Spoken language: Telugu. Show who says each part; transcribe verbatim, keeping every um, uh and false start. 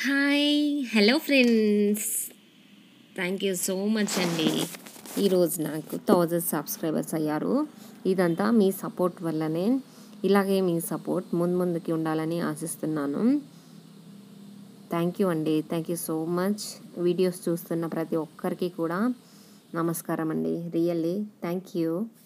Speaker 1: Hi hello friends, thank you so much అండి. ఈరోజు నాకు థౌజండ్ సబ్స్క్రైబర్స్ అయ్యారు. ఇదంతా మీ సపోర్ట్ వల్లనే. ఇలాగే మీ సపోర్ట్ ముందు ముందుకి ఉండాలని ఆశిస్తున్నాను. థ్యాంక్ యూ అండి, thank you so much. Videos చూస్తున్న ప్రతి ఒక్కరికి కూడా నమస్కారం అండి. Really thank you.